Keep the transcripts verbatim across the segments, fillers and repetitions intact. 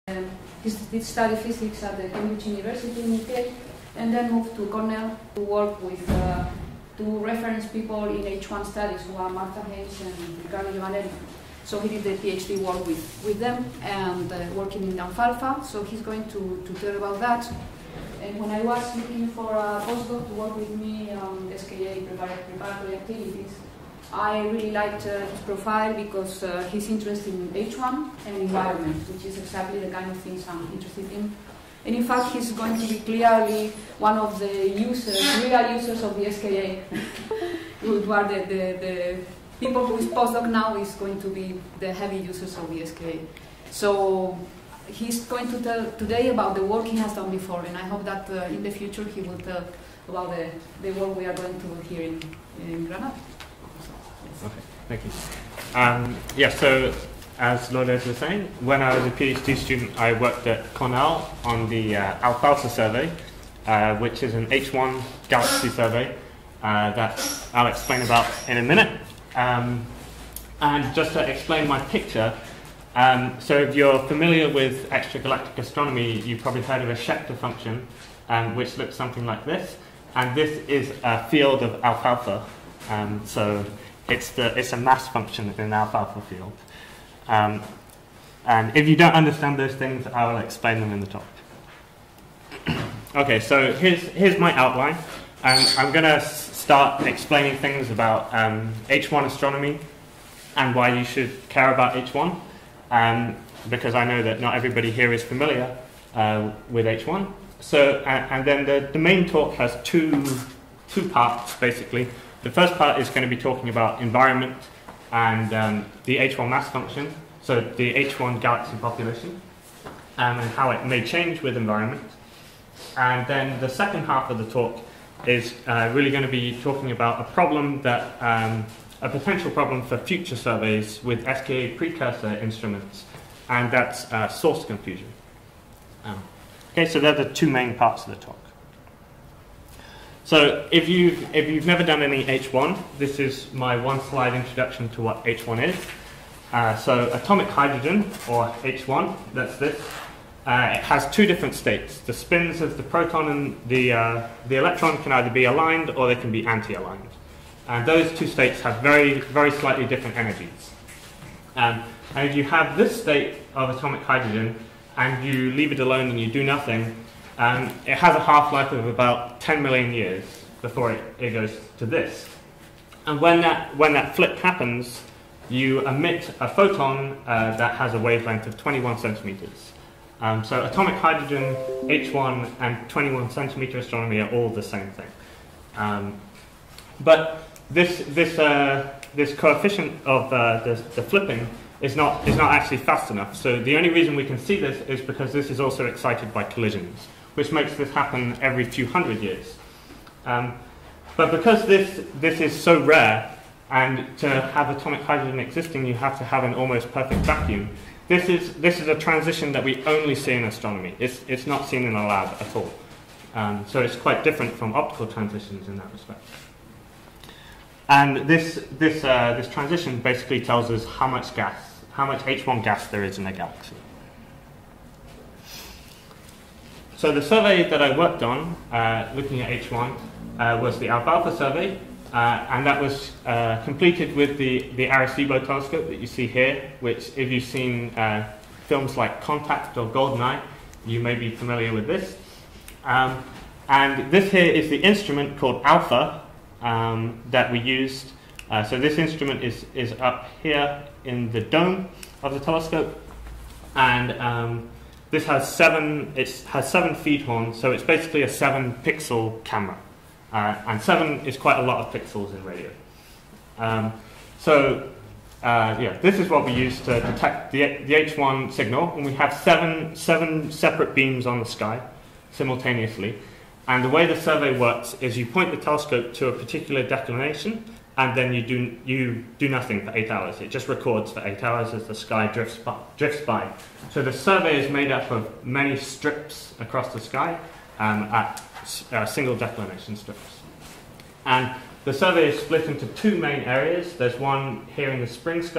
Um, he did study physics at the Cambridge University in U K, and then moved to Cornell to work with uh, two reference people in H one studies, who are Martha Hayes and Ricardo Giovanelli. So he did the PhD work with, with them, and uh, working in alfalfa, so he's going to, to tell about that. And when I was looking for a postdoc to work with me on S K A preparatory activities, I really liked uh, his profile because uh, he's interested in H one and environment, which is exactly the kind of things I'm interested in. And in fact, he's going to be clearly one of the users, real users of the S K A, who are the, the, the people who is postdoc now is going to be the heavy users of the S K A. So he's going to tell today about the work he has done before, and I hope that uh, in the future he will tell about the, the work we are going to do here in, in Granada. Okay, thank you. Um, yeah, so as Lourdes was saying, when I was a PhD student, I worked at Cornell on the uh, alfalfa survey, uh, which is an H one galaxy survey uh, that I'll explain about in a minute. Um, and just to explain my picture, um, so if you're familiar with extragalactic astronomy, you've probably heard of a Schechter function, um, which looks something like this. And this is a field of alfalfa. Um, so It's, the, it's a mass function in an alfalfa field. Um, and if you don't understand those things, I will explain them in the talk. Okay, so here's, here's my outline. Um, I'm going to start explaining things about um, H one astronomy and why you should care about H one, um, because I know that not everybody here is familiar uh, with H one. So, uh, and then the, the main talk has two, two parts, basically. The first part is going to be talking about environment and um, the H one mass function, so the H one galaxy population, um, and how it may change with environment. And then the second half of the talk is uh, really going to be talking about a problem that, um, a potential problem for future surveys with S K A precursor instruments, and that's uh, source confusion. Um, okay, so they're the two main parts of the talk. So if you've, if you've never done any H one, this is my one slide introduction to what H one is. Uh, so atomic hydrogen, or H one, that's this. Uh, it has two different states. The spins of the proton and the, uh, the electron can either be aligned or they can be anti-aligned. And those two states have very, very slightly different energies. Um, and if you have this state of atomic hydrogen and you leave it alone and you do nothing, Um, it has a half-life of about ten million years before it, it goes to this. And when that, when that flip happens, you emit a photon uh, that has a wavelength of twenty-one centimeters. Um, so atomic hydrogen, H one, and twenty-one centimeter astronomy are all the same thing. Um, but this, this, uh, this coefficient of uh, the, the flipping is not, is not actually fast enough. So the only reason we can see this is because this is also excited by collisions, which makes this happen every few hundred years. Um, but because this, this is so rare, and to have atomic hydrogen existing, you have to have an almost perfect vacuum, this is, this is a transition that we only see in astronomy. It's, it's not seen in a lab at all. Um, so it's quite different from optical transitions in that respect. And this, this, uh, this transition basically tells us how much gas, how much H one gas there is in a galaxy. So the survey that I worked on, uh, looking at H one, uh, was the alfalfa survey, uh, and that was uh, completed with the, the Arecibo telescope that you see here, which if you've seen uh, films like Contact or GoldenEye, you may be familiar with this. Um, and this here is the instrument called ALPHA um, that we used. Uh, so this instrument is, is up here in the dome of the telescope, and um, This has seven, it has seven feed horns, so it's basically a seven pixel camera. Uh, and seven is quite a lot of pixels in radio. Um, so, uh, yeah, this is what we use to detect the, the H one signal, and we have seven, seven separate beams on the sky simultaneously. And the way the survey works is you point the telescope to a particular declination, and then you do, you do nothing for eight hours. It just records for eight hours as the sky drifts by. Drifts by. So the survey is made up of many strips across the sky um, at uh, single declination strips. And the survey is split into two main areas. There's one here in the spring sky,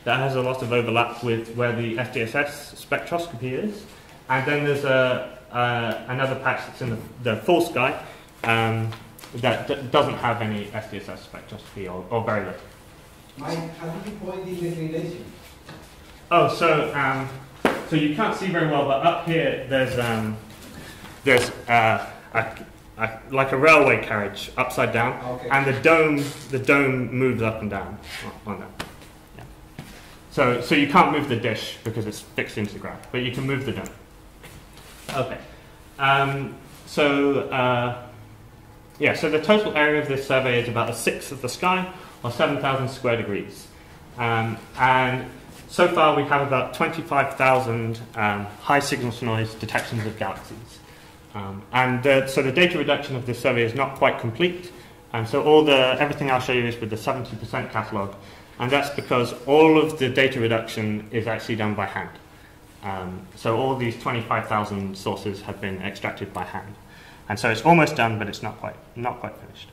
that has a lot of overlap with where the S D S S spectroscopy is. And then there's a, uh, another patch that's in the, the full sky um, that d doesn't have any S D S S spectroscopy, or, or very little. Mike, how do you point the declination? Oh, so um, so you can't see very well, but up here there's um, there's uh, a, a, like a railway carriage upside down, Okay. and the dome the dome moves up and down on that. Yeah. So so you can't move the dish because it's fixed into the ground, but you can move the dome. Okay. Um, so uh, yeah, so the total area of this survey is about a sixth of the sky, or seven thousand square degrees, um, and so far we have about twenty-five thousand um, high signal to noise detections of galaxies. Um, and uh, so the data reduction of this survey is not quite complete, and so all the everything I'll show you is with the seventy percent catalogue, and that's because all of the data reduction is actually done by hand. Um, so all these twenty-five thousand sources have been extracted by hand, and so it's almost done, but it's not quite not quite finished.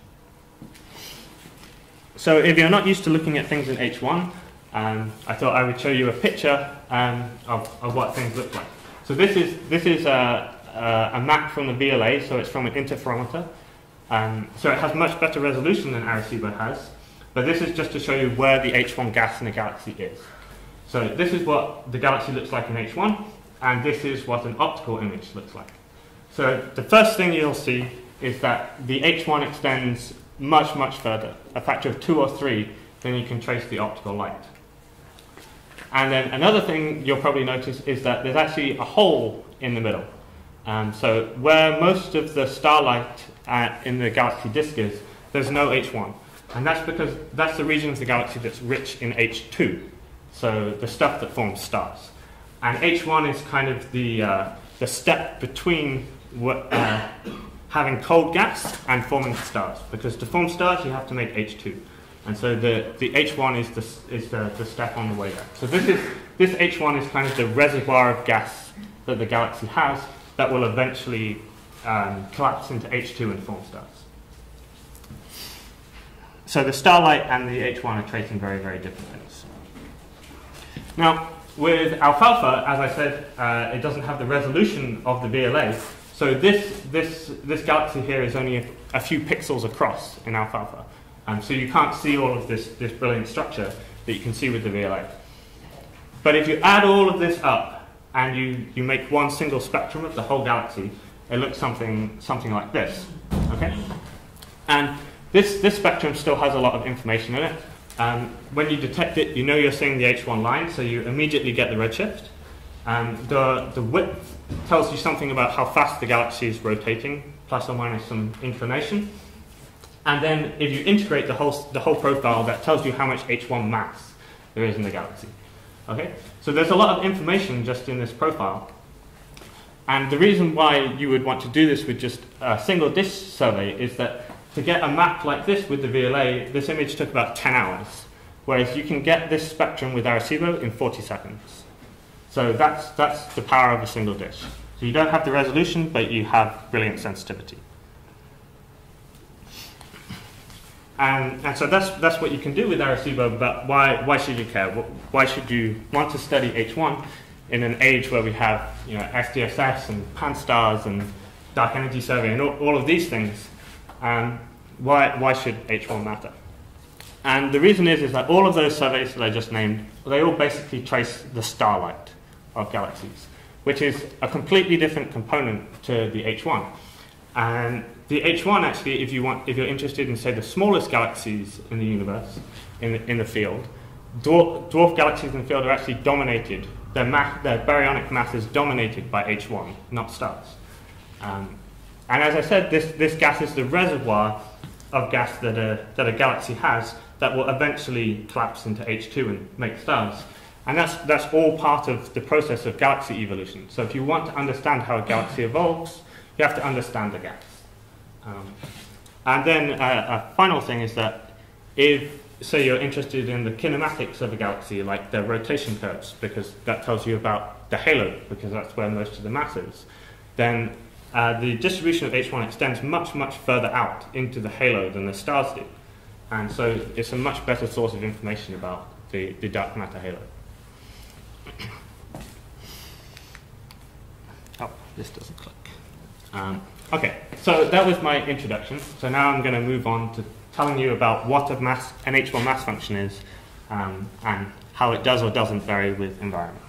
So if you're not used to looking at things in H one, Um, I thought I would show you a picture um, of, of what things look like. So this is this is a, a, a map from the V L A, so it's from an interferometer. Um, so it has much better resolution than Arecibo has, but this is just to show you where the H one gas in the galaxy is. So this is what the galaxy looks like in H one, and this is what an optical image looks like. So the first thing you'll see is that the H one extends much, much further, a factor of two or three, than you can trace the optical light. And then another thing you'll probably notice is that there's actually a hole in the middle. Um, so where most of the starlight uh, in the galaxy disk is, there's no H one. And that's because that's the region of the galaxy that's rich in H two, so the stuff that forms stars. And H one is kind of the, uh, the step between what, uh, having cold gas and forming stars. Because to form stars, you have to make H two. And so the, the H one is, the, is the, the step on the way there. So this, is, this H one is kind of the reservoir of gas that the galaxy has that will eventually um, collapse into H two and form stars. So the starlight and the H one are tracing very, very different things. Now, with alfalfa, as I said, uh, it doesn't have the resolution of the V L A. So this, this, this galaxy here is only a, a few pixels across in alfalfa. Um, so you can't see all of this, this brilliant structure that you can see with the V L A. But if you add all of this up and you, you make one single spectrum of the whole galaxy, it looks something, something like this. Okay? And this, this spectrum still has a lot of information in it. Um, when you detect it, you know you're seeing the H one line, so you immediately get the redshift. Um, the, the width tells you something about how fast the galaxy is rotating, plus or minus some inclination. And then if you integrate the whole, the whole profile, that tells you how much H one mass there is in the galaxy. Okay? So there's a lot of information just in this profile. And the reason why you would want to do this with just a single dish survey is that to get a map like this with the V L A, this image took about ten hours. Whereas you can get this spectrum with Arecibo in forty seconds. So that's, that's the power of a single dish. So you don't have the resolution, but you have brilliant sensitivity. And, and so that's, that's what you can do with Arecibo, but why, why should you care? Why should you want to study H one in an age where we have you know, S D S S and Pan-STARRS and dark energy survey and all, all of these things? Um, why, why should H one matter? And the reason is, is that all of those surveys that I just named, they all basically trace the starlight of galaxies, which is a completely different component to the H one. And the H one, actually, if, you want, if you're interested in, say, the smallest galaxies in the universe, in the, in the field, dwarf, dwarf galaxies in the field are actually dominated, their, mass, their baryonic mass is dominated by H one, not stars. Um, and as I said, this, this gas is the reservoir of gas that a, that a galaxy has that will eventually collapse into H two and make stars. And that's, that's all part of the process of galaxy evolution. So if you want to understand how a galaxy evolves, you have to understand the gas. Um, and then uh, a final thing is that if, say, you're interested in the kinematics of a galaxy, like the rotation curves, because that tells you about the halo, because that's where most of the mass is, then uh, the distribution of H one extends much, much further out into the halo than the stars do. And so it's a much better source of information about the, the dark matter halo. Oh, this doesn't click. Um, okay, so that was my introduction. So now I'm going to move on to telling you about what a mass, an H one mass function is, um, and how it does or doesn't vary with environment.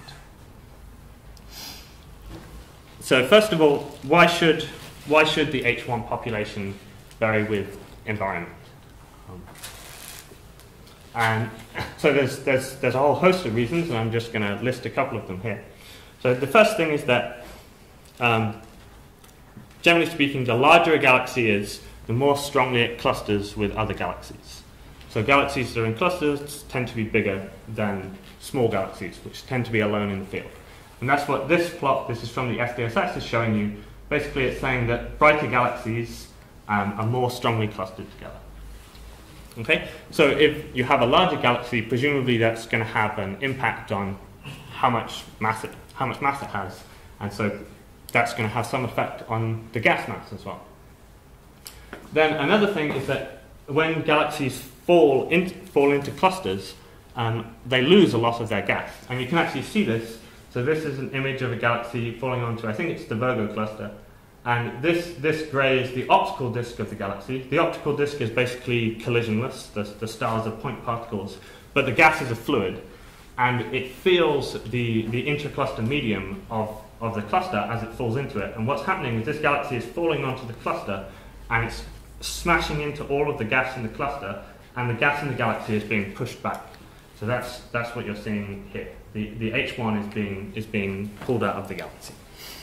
So first of all, why should, why should the H one population vary with environment? Um, and so there's, there's, there's a whole host of reasons, and I'm just going to list a couple of them here. So the first thing is that, um, generally speaking, the larger a galaxy is, the more strongly it clusters with other galaxies. So galaxies that are in clusters tend to be bigger than small galaxies, which tend to be alone in the field. And that's what this plot, this is from the S D S S, is showing you. Basically, it's saying that brighter galaxies um, are more strongly clustered together. Okay? So if you have a larger galaxy, presumably that's going to have an impact on how much mass it, how much mass it has. And so that's going to have some effect on the gas mass as well. Then another thing is that when galaxies fall, in, fall into clusters, um, they lose a lot of their gas. And you can actually see this. So this is an image of a galaxy falling onto, I think it's the Virgo cluster. And this, this grey is the optical disk of the galaxy. The optical disk is basically collisionless. The, the stars are point particles. But the gas is a fluid. And it feels the, the intercluster medium of, of the cluster as it falls into it. And what's happening is this galaxy is falling onto the cluster, and it's smashing into all of the gas in the cluster, and the gas in the galaxy is being pushed back. So that's, that's what you're seeing here. The, the H one is being, is being pulled out of the galaxy.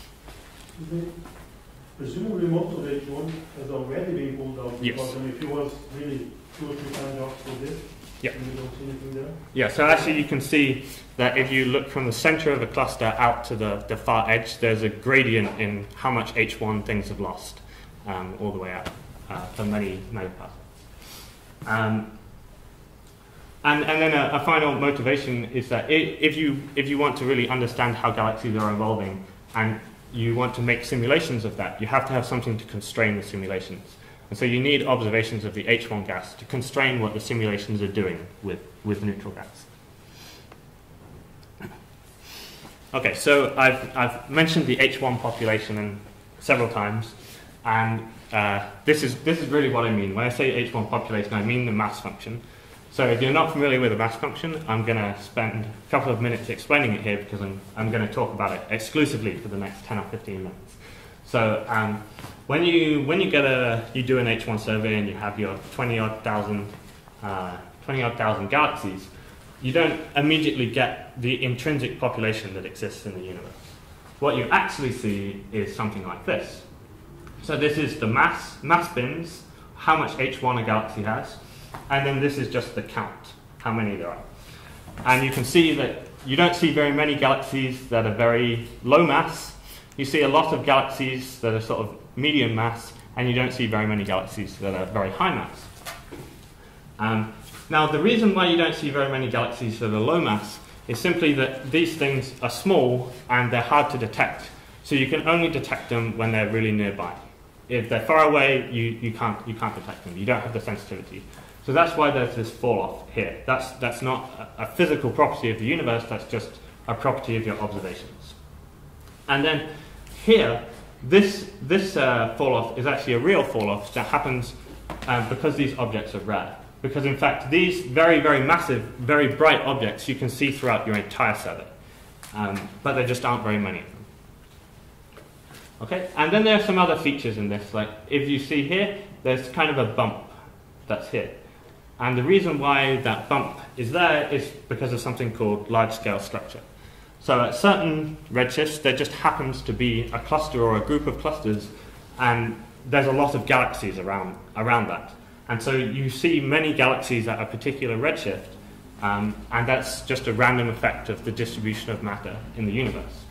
Presumably most of H one has already been pulled out. Yes. Because I mean, if you was really two or three times off for this, yeah. and you don't see anything there. Yeah, so actually you can see that if you look from the center of the cluster out to the, the far edge, there's a gradient in how much H one things have lost um, all the way out uh, for many megaparsecs. Um, And, and then a, a final motivation is that if you, if you want to really understand how galaxies are evolving and you want to make simulations of that, you have to have something to constrain the simulations. And so you need observations of the H one gas to constrain what the simulations are doing with, with neutral gas. Okay, so I've, I've mentioned the H one population in several times, and uh, this, is, this is really what I mean. When I say H one population, I mean the mass function. So if you're not familiar with a mass function, I'm going to spend a couple of minutes explaining it here because I'm, I'm going to talk about it exclusively for the next ten or fifteen minutes. So um, when you when you get a you do an H one survey and you have your twenty odd thousand uh, twenty odd thousand galaxies, you don't immediately get the intrinsic population that exists in the universe. What you actually see is something like this. So this is the mass mass bins, how much H one a galaxy has. And then this is just the count, how many there are. And you can see that you don't see very many galaxies that are very low mass. You see a lot of galaxies that are sort of medium mass, and you don't see very many galaxies that are very high mass. Um, now, the reason why you don't see very many galaxies that are low mass is simply that these things are small and they're hard to detect. So you can only detect them when they're really nearby. If they're far away, you, you, can't, you can't detect them. You don't have the sensitivity. So that's why there's this fall-off here. That's, that's not a, a physical property of the universe, that's just a property of your observations. And then here, this, this uh, fall-off is actually a real fall-off that happens uh, because these objects are rare. Because in fact, these very, very massive, very bright objects you can see throughout your entire survey. Um, but there just aren't very many of them. Okay, and then there are some other features in this. Like if you see here, there's kind of a bump that's here. And the reason why that bump is there is because of something called large-scale structure. So at certain redshifts, there just happens to be a cluster or a group of clusters, and there's a lot of galaxies around, around that. And so you see many galaxies at a particular redshift, um, and that's just a random effect of the distribution of matter in the universe.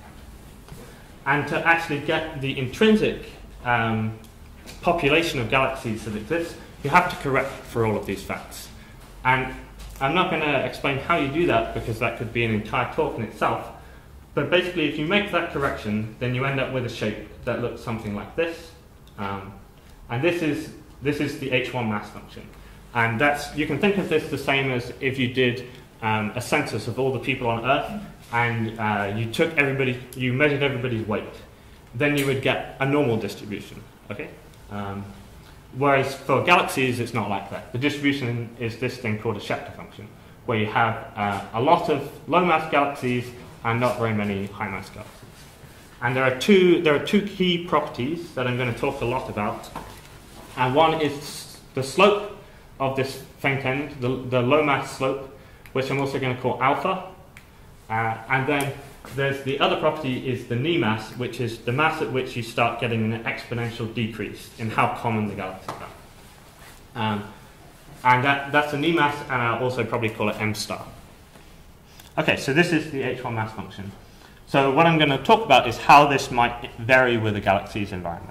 And to actually get the intrinsic um, population of galaxies that exist, you have to correct for all of these facts. And I'm not going to explain how you do that because that could be an entire talk in itself. But basically, if you make that correction, then you end up with a shape that looks something like this. Um, and this is, this is the H one mass function. And that's, you can think of this the same as if you did um, a census of all the people on Earth, and uh, you took everybody, you measured everybody's weight, then you would get a normal distribution. Okay. Um, whereas for galaxies, it's not like that. The distribution is this thing called a Schechter function, where you have uh, a lot of low mass galaxies and not very many high mass galaxies. And there are two there are two key properties that I'm going to talk a lot about. And one is the slope of this faint end, the, the low mass slope, which I'm also going to call alpha. Uh, and then there's the other property is the knee mass, which is the mass at which you start getting an exponential decrease in how common the galaxies are. Um, and that, that's the knee mass, and I'll also probably call it m star. Okay, so this is the H one mass function. So what I'm going to talk about is how this might vary with a galaxy's environment.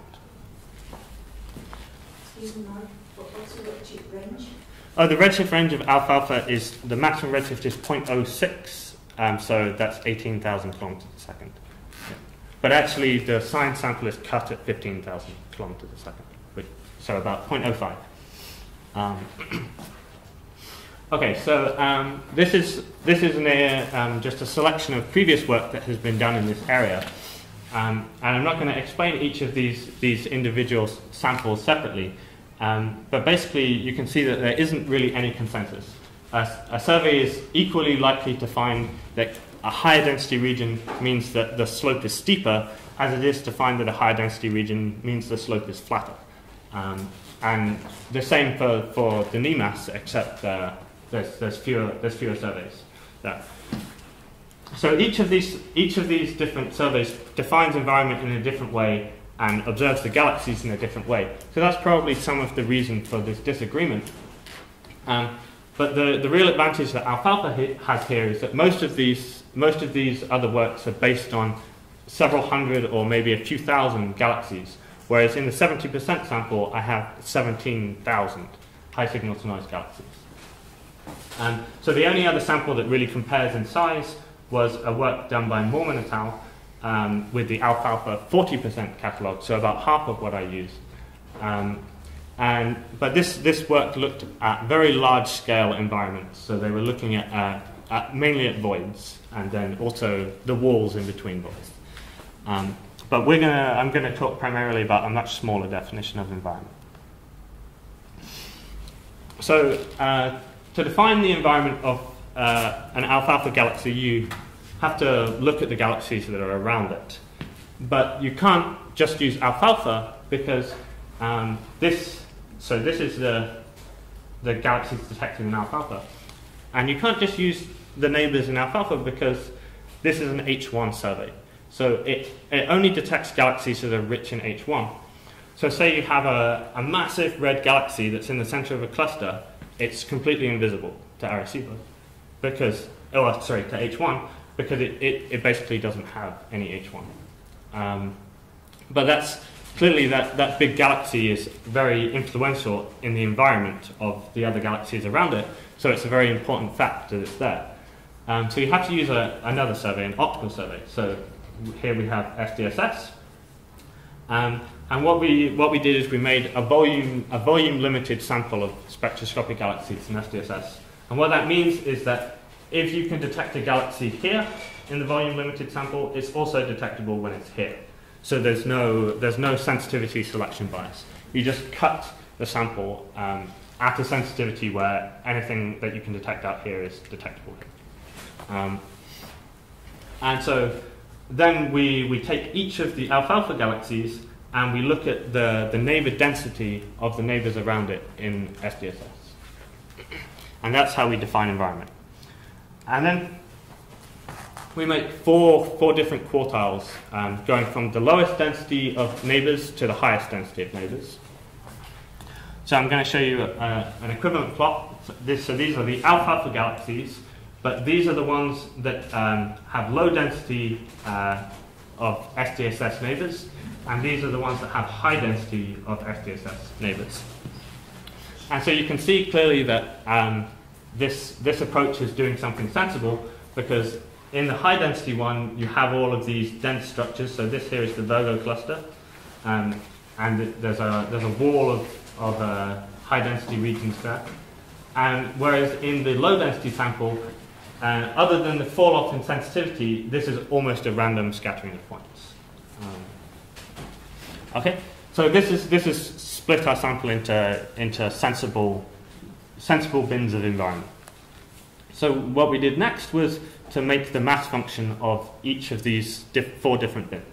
Excuse me, Mark, what's the redshift range? Oh, the redshift range of alfalfa is, the maximum redshift is zero point zero six, um, so that's eighteen thousand kilometers a second. Yeah. But actually, the science sample is cut at fifteen thousand kilometers a second, which, so about zero point zero five. Um, okay, so um, this is this is an, uh, um, just a selection of previous work that has been done in this area, um, and I'm not going to explain each of these these individual samples separately. Um, but basically, you can see that there isn't really any consensus. A, a survey is equally likely to find that a higher density region means that the slope is steeper, as it is to find that a higher density region means the slope is flatter. Um, and the same for, for the knee mass, except uh, there's, there's, fewer, there's fewer surveys there. So each of these each of these different surveys defines environment in a different way and observes the galaxies in a different way. So that's probably some of the reason for this disagreement. Um, but the, the real advantage that alfalfa has here is that most of these most of these other works are based on several hundred or maybe a few thousand galaxies, whereas in the seventy percent sample I have seventeen thousand high signal to noise galaxies. Um, so the only other sample that really compares in size was a work done by Moorman et al. Um, with the alfalfa forty percent catalogue, so about half of what I use. Um, and, but this, this work looked at very large-scale environments, so they were looking at, uh, at mainly at voids, and then also the walls in between voids. Um, but we're gonna, I'm going to talk primarily about a much smaller definition of environment. So, uh, to define the environment of uh, an alfalfa galaxy, you have to look at the galaxies that are around it. But you can't just use alfalfa because um, this, so this is the, the galaxies detected in alfalfa. And you can't just use the neighbors in alfalfa because this is an H one survey. So it, it only detects galaxies that are rich in H one. So say you have a, a massive red galaxy that's in the center of a cluster, it's completely invisible to Arecibo because, oh, sorry, to H one, because it, it, it basically doesn't have any H one. Um, but that's clearly that, that big galaxy is very influential in the environment of the other galaxies around it, so it's a very important fact that it's there. Um, so you have to use a, another survey, an optical survey. So here we have S D S S. Um, and what we, what we did is we made a volume, a volume limited sample of spectroscopic galaxies in S D S S. And what that means is that if you can detect a galaxy here in the volume limited sample, it's also detectable when it's here. So there's no, there's no sensitivity selection bias. You just cut the sample um, at a sensitivity where anything that you can detect out here is detectable here. Um, and so then we, we take each of the alfalfa galaxies and we look at the, the neighbor density of the neighbors around it in S D S S. And that's how we define environment. And then we make four, four different quartiles, um, going from the lowest density of neighbors to the highest density of neighbors. So I'm going to show you a, an equivalent plot. So, this, so these are the alfalfa galaxies, but these are the ones that um, have low density uh, of S D S S neighbors, and these are the ones that have high density of S D S S neighbors. And so you can see clearly that um, This, this approach is doing something sensible because in the high density one you have all of these dense structures. So this here is the Virgo cluster, um, and it, there's, a, there's a wall of, of uh, high density regions there. And whereas in the low density sample Uh, other than the fall off in sensitivity, this is almost a random scattering of points. Um, okay, so this is this is split our sample into into sensible sensible bins of environment. So what we did next was to make the mass function of each of these diff four different bins.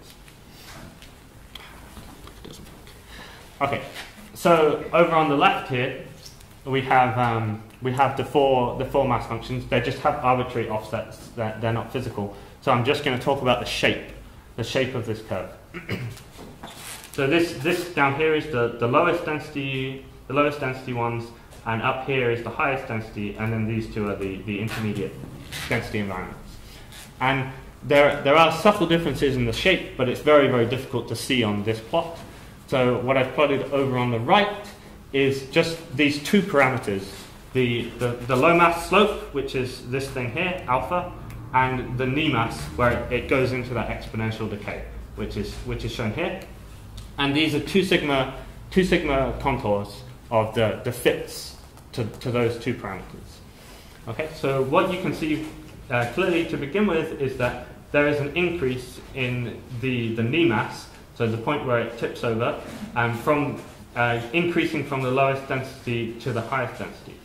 Okay, so over on the left here, we have um, we have the four the four mass functions. They just have arbitrary offsets; that they're not physical. So I'm just going to talk about the shape, the shape of this curve. So this this down here is the the lowest density the lowest density ones, and up here is the highest density, and then these two are the the intermediate density environments. And there there are subtle differences in the shape, but it's very very difficult to see on this plot. So what I've plotted over on the right is just these two parameters, the, the, the low mass slope, which is this thing here, alpha, and the knee mass, where it goes into that exponential decay, which is, which is shown here. And these are two sigma, two sigma contours of the, the fits to, to those two parameters. Okay, so what you can see uh, clearly to begin with is that there is an increase in the, the knee mass, so the point where it tips over, um, from uh, increasing from the lowest density to the highest density.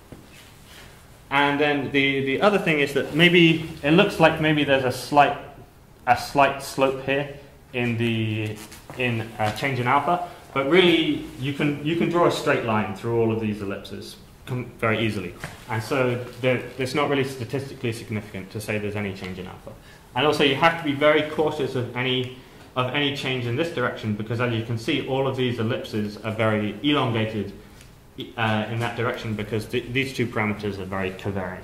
And then the, the other thing is that maybe it looks like maybe there's a slight a slight slope here in the in uh, change in alpha, but really you can you can draw a straight line through all of these ellipses very easily, and so it's not really statistically significant to say there's any change in alpha. And also you have to be very cautious of any of any change in this direction, because as you can see, all of these ellipses are very elongated uh, in that direction, because th these two parameters are very covariant.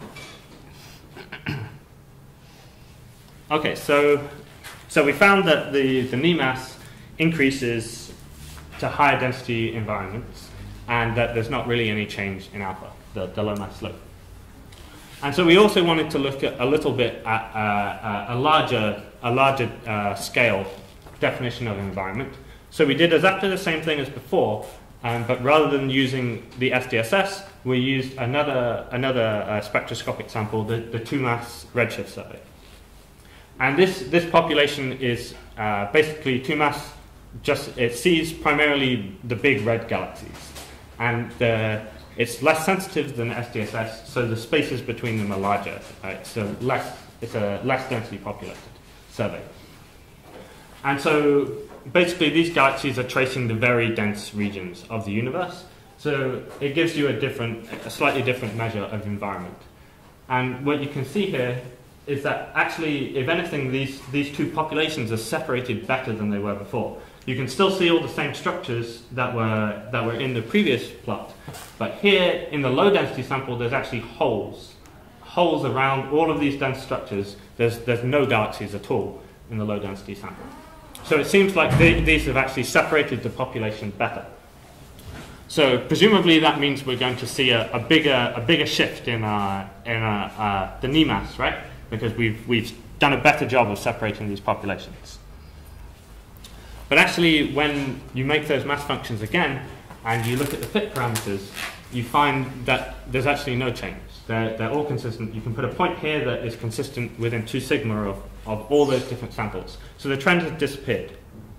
Okay, so so we found that the, the knee mass increases to higher density environments, and that there's not really any change in alpha, the, the low mass slope. And so we also wanted to look at a little bit at uh, a larger, a larger uh, scale definition of environment. So we did exactly the same thing as before, um, but rather than using the S D S S, we used another, another uh, spectroscopic sample, the, the two-mass redshift survey. And this, this population is uh, basically two-mass, just, it sees primarily the big red galaxies. And the It's less sensitive than S D S S, so the spaces between them are larger. Uh, it's a less, it's a less densely populated survey. And so basically these galaxies are tracing the very dense regions of the universe. So it gives you a different, a slightly different measure of environment. And what you can see here is that actually, if anything, these, these two populations are separated better than they were before. You can still see all the same structures that were, that were in the previous plot, but here in the low density sample there's actually holes. Holes around all of these dense structures. There's, there's no galaxies at all in the low density sample. So it seems like the, these have actually separated the population better. So presumably that means we're going to see a, a, bigger, a bigger shift in, our, in our, uh, the knee mass, right? Because we've, we've done a better job of separating these populations. But actually, when you make those mass functions again, and you look at the fit parameters, you find that there's actually no change. They're, they're all consistent. You can put a point here that is consistent within two sigma of, of all those different samples. So the trend has disappeared.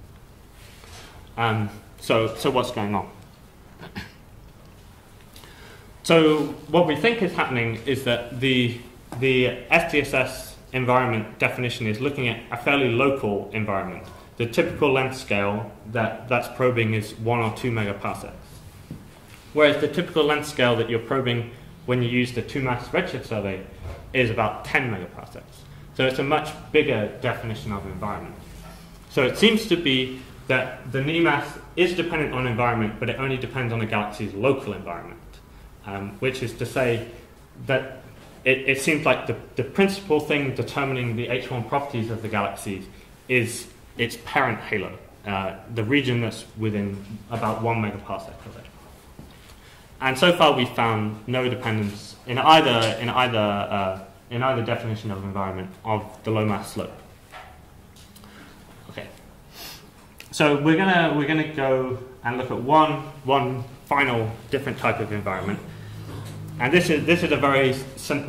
Um, so, so what's going on? So what we think is happening is that the, the S D S S environment definition is looking at a fairly local environment. The typical length scale that that's probing is one or two megaparsecs. Whereas the typical length scale that you're probing when you use the two-mass redshift survey is about ten megaparsecs. So it's a much bigger definition of environment. So it seems to be that the knee mass is dependent on environment, but it only depends on the galaxy's local environment, um, which is to say that it, it seems like the, the principal thing determining the H one properties of the galaxies is its parent halo, uh, the region that's within about one megaparsec of it. And so far we've found no dependence in either, in either, uh, in either definition of environment of the low mass slope. Okay. So we're gonna, we're gonna go and look at one, one final different type of environment. And this is, this is a very simple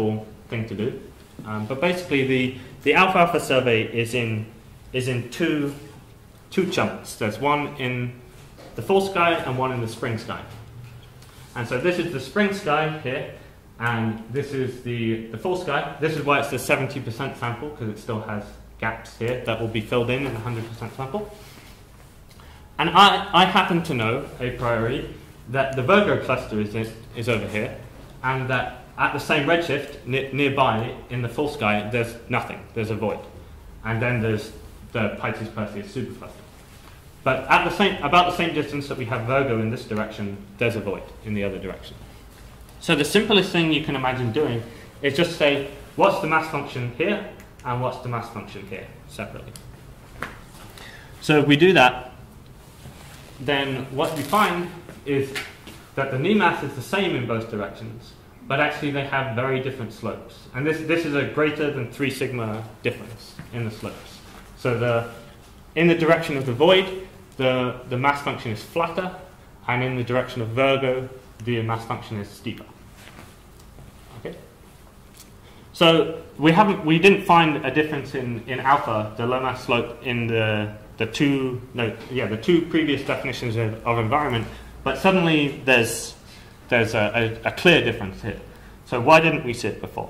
thing to do. Um, but basically, the, the alfalfa survey is in, is in two, two chunks. There's one in the fall sky and one in the spring sky. And so this is the spring sky here, and this is the, the fall sky. This is why it's the seventy percent sample, because it still has gaps here that will be filled in in the one hundred percent sample. And I, I happen to know, a priori, that the Virgo cluster is, in, is over here, and that at the same redshift ne nearby in the full sky, there's nothing, there's a void. And then there's the Pisces Perseus supercluster. But at the same, about the same distance that we have Virgo in this direction, there's a void in the other direction. So the simplest thing you can imagine doing is just say, what's the mass function here, and what's the mass function here, separately. So if we do that, then what you find is that the new mass is the same in both directions, but actually they have very different slopes. And this, this is a greater than three sigma difference in the slopes. So the, in the direction of the void, the, the mass function is flatter, and in the direction of Virgo, the mass function is steeper. Okay? So we haven't, we didn't find a difference in, in alpha, the low mass slope, in the the two no yeah the two previous definitions of, of environment, but suddenly there's there's a, a, a clear difference here. So why didn't we see it before?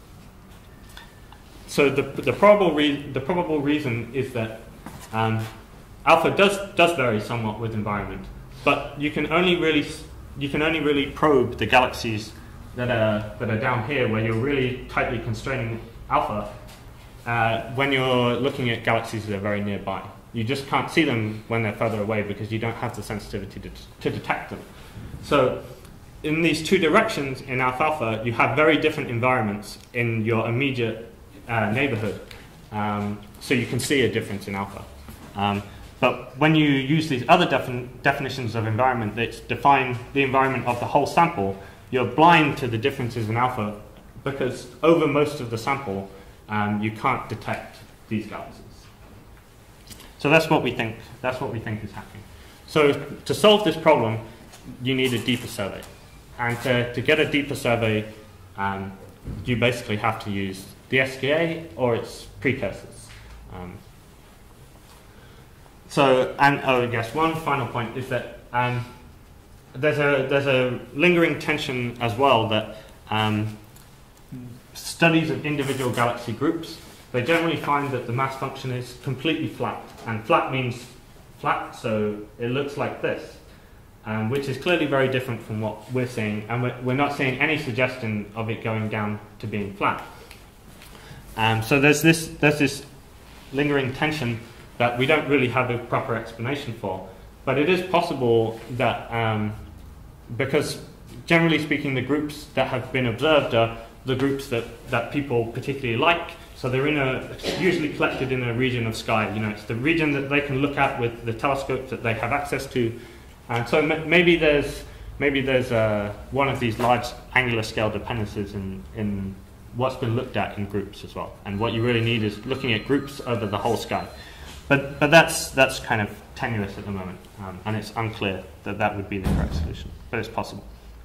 So the the probable re the probable reason is that um, alpha does does vary somewhat with environment, but you can only really you can only really probe the galaxies that are that are down here, where you're really tightly constraining alpha, uh, when you're looking at galaxies that are very nearby. You just can't see them when they're further away because you don't have the sensitivity to, to detect them. So in these two directions in alfalfa, you have very different environments in your immediate uh, neighborhood. Um, so you can see a difference in alpha. Um, but when you use these other defin definitions of environment that define the environment of the whole sample, you're blind to the differences in alpha because over most of the sample, um, you can't detect these galaxies. So that's what we think. That's what we think is happening. So to solve this problem, you need a deeper survey, and to, to get a deeper survey, um, you basically have to use the S K A or its precursors. Um, so, and oh, yes, one final point is that um, there's a there's a lingering tension as well that um, studies of individual galaxy groups, they generally find that the mass function is completely flat. And flat means flat, so it looks like this, um, which is clearly very different from what we're seeing, and we're, we're not seeing any suggestion of it going down to being flat. Um, so there's this, there's this lingering tension that we don't really have a proper explanation for. But it is possible that, um, because generally speaking, the groups that have been observed are the groups that, that people particularly like. So they're in a, usually collected in a region of sky. You know, it's the region that they can look at with the telescopes that they have access to. And so maybe there's, maybe there's uh, one of these large angular scale dependencies in, in what's been looked at in groups as well. And what you really need is looking at groups over the whole sky. But, but that's, that's kind of tenuous at the moment. Um, and it's unclear that that would be the correct solution. But it's possible.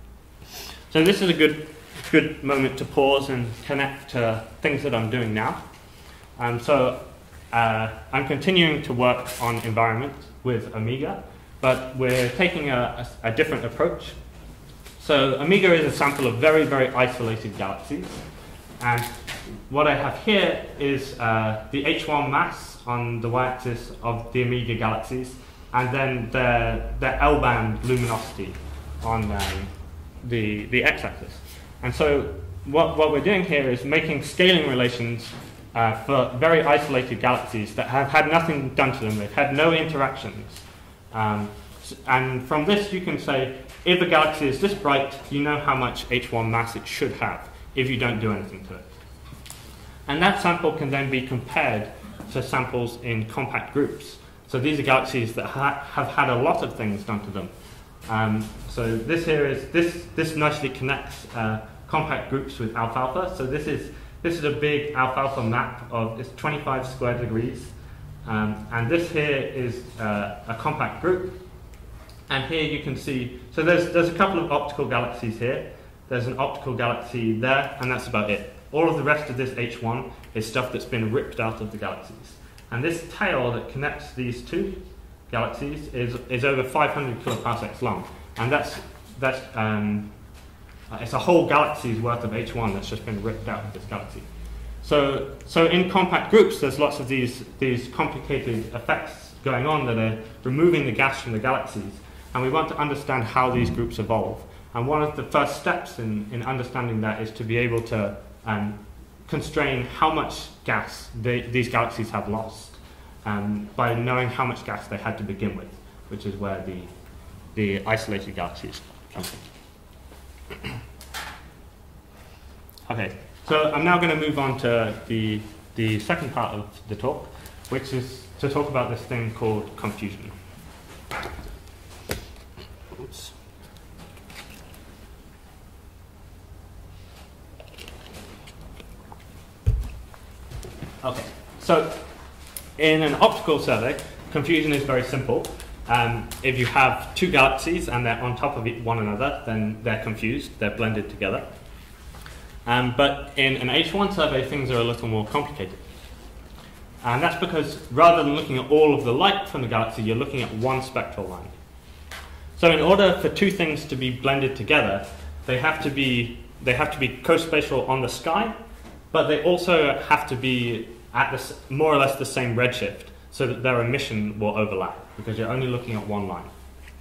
So this is a good... good moment to pause and connect to things that I'm doing now. Um, so uh, I'm continuing to work on environment with Amiga, but we're taking a, a, a different approach. So Amiga is a sample of very, very isolated galaxies. And what I have here is uh, the H one mass on the y-axis of the Amiga galaxies, and then the, the L-band luminosity on um, the, the x-axis. And so what, what we're doing here is making scaling relations uh, for very isolated galaxies that have had nothing done to them. They've had no interactions. Um, and from this you can say, if a galaxy is this bright, you know how much H one mass it should have if you don't do anything to it. And that sample can then be compared to samples in compact groups. So these are galaxies that ha have had a lot of things done to them. Um, so this here is, this, this nicely connects uh, compact groups with alfalfa. So this is this is a big alfalfa map of it's twenty-five square degrees, um, and this here is uh, a compact group. And here you can see, so there's there's a couple of optical galaxies here. There's an optical galaxy there, and that's about it. All of the rest of this H one is stuff that's been ripped out of the galaxies. And this tail that connects these two galaxies is, is over five hundred kiloparsecs long. And that's, that's um, it's a whole galaxy's worth of H one that's just been ripped out of this galaxy. So, so in compact groups, there's lots of these, these complicated effects going on that are removing the gas from the galaxies. And we want to understand how these groups evolve. And one of the first steps in, in understanding that is to be able to um, constrain how much gas they, these galaxies have lost um, by knowing how much gas they had to begin with, which is where the, the isolated galaxies come from. Okay, so I'm now going to move on to the, the second part of the talk, which is to talk about this thing called confusion. Oops. Okay, so in an optical survey, confusion is very simple. Um, if you have two galaxies and they're on top of one another, then they're confused, they're blended together. Um, but in an H one survey, things are a little more complicated. And that's because rather than looking at all of the light from the galaxy, you're looking at one spectral line. So in order for two things to be blended together, they have to be, they have to be co-spatial on the sky, but they also have to be at the, more or less the same redshift, so that their emission will overlap, because you're only looking at one line.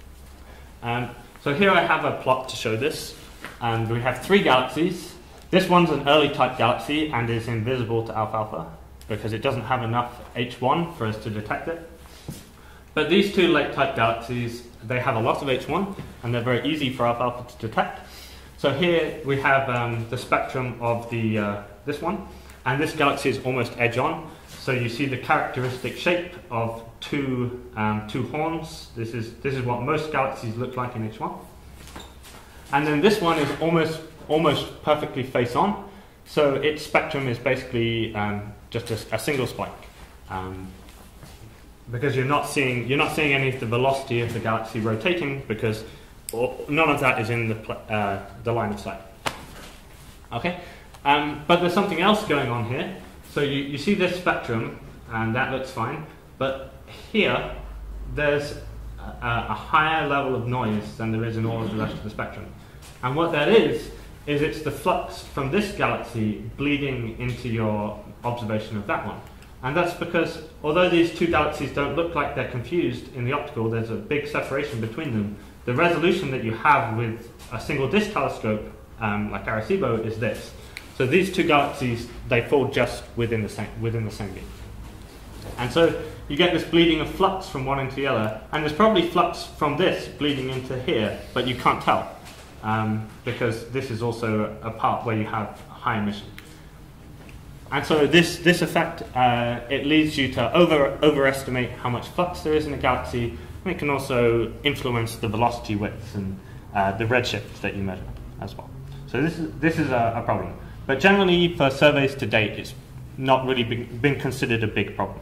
Um, so here I have a plot to show this, and we have three galaxies. This one's an early type galaxy and is invisible to alfalfa, because it doesn't have enough H one for us to detect it. But these two late type galaxies, they have a lot of H one, and they're very easy for alfalfa to detect. So here we have um, the spectrum of the, uh, this one, and this galaxy is almost edge-on. So you see the characteristic shape of two, um, two horns. This is, this is what most galaxies look like in H one. And then this one is almost, almost perfectly face-on. So its spectrum is basically um, just a, a single spike. Um, because you're not seeing, you're not seeing any of the velocity of the galaxy rotating, because none of that is in the, uh, the line of sight. Okay, um, but there's something else going on here. So you, you see this spectrum, and that looks fine. But here, there's a, a higher level of noise than there is in all of the rest of the spectrum. And what that is, is it's the flux from this galaxy bleeding into your observation of that one. And that's because, although these two galaxies don't look like they're confused in the optical, there's a big separation between them. The resolution that you have with a single disk telescope, um, like Arecibo, is this. So these two galaxies, they fall just within the same, within the same beam. And so you get this bleeding of flux from one into the other, and there's probably flux from this bleeding into here, but you can't tell, um, because this is also a part where you have high emission. And so this, this effect, uh, it leads you to over, overestimate how much flux there is in a galaxy, and it can also influence the velocity widths and uh, the redshift that you measure as well. So this is, this is a, a problem. But generally, for surveys to date, it's not really been, been considered a big problem.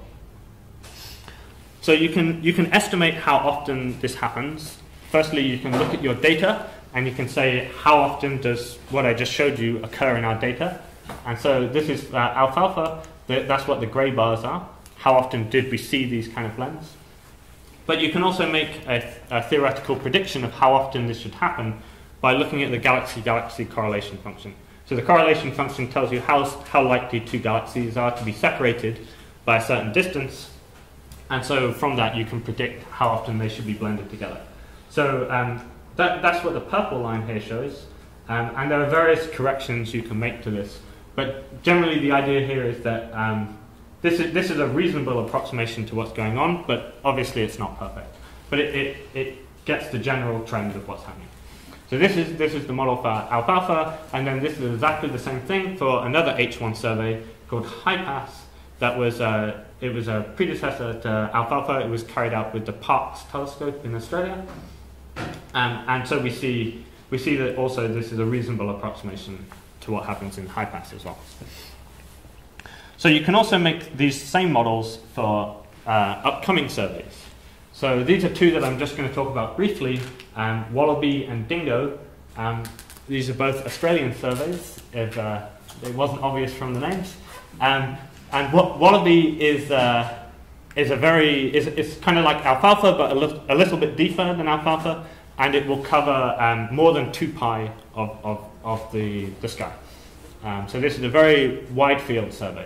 So you can, you can estimate how often this happens. Firstly, you can look at your data, and you can say, how often does what I just showed you occur in our data? And so this is uh, alfalfa. That's what the gray bars are. How often did we see these kind of blends? But you can also make a, a theoretical prediction of how often this should happen by looking at the galaxy-galaxy correlation function. So the correlation function tells you how, how likely two galaxies are to be separated by a certain distance. And so from that, you can predict how often they should be blended together. So um, that, that's what the purple line here shows. Um, and there are various corrections you can make to this. But generally, the idea here is that um, this, is, this is a reasonable approximation to what's going on, but obviously it's not perfect. But it, it, it gets the general trend of what's happening. So this is, this is the model for alfalfa, and then this is exactly the same thing for another H one survey called HIPAS. That was, uh, it was a predecessor to alfalfa. It was carried out with the Parkes telescope in Australia. Um, and so we see, we see that also this is a reasonable approximation to what happens in HIPAS as well. So you can also make these same models for uh, upcoming surveys. So these are two that I'm just going to talk about briefly, um, Wallaby and Dingo. Um, these are both Australian surveys of, uh, it wasn't obvious from the names. Um, and wa wallaby is uh, is a very is it's kind of like alfalfa, but a, li a little bit deeper than alfalfa, and it will cover um, more than two pi of of, of the the sky. Um, so this is a very wide field survey.